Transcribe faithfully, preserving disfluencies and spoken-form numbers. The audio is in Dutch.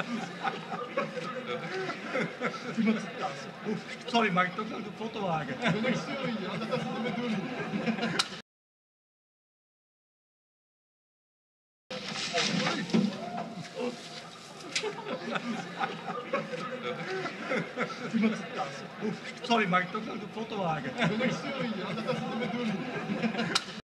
Iemand zit thuis. Oeh, sorry, mag ik toch nog de foto wagen? Ben ik sorry, ja, dat is de bedoeling. Iemand zit thuis. Oeh, sorry, mag ik toch nog de foto wagen? Ben ik sorry, ja, dat is de bedoeling.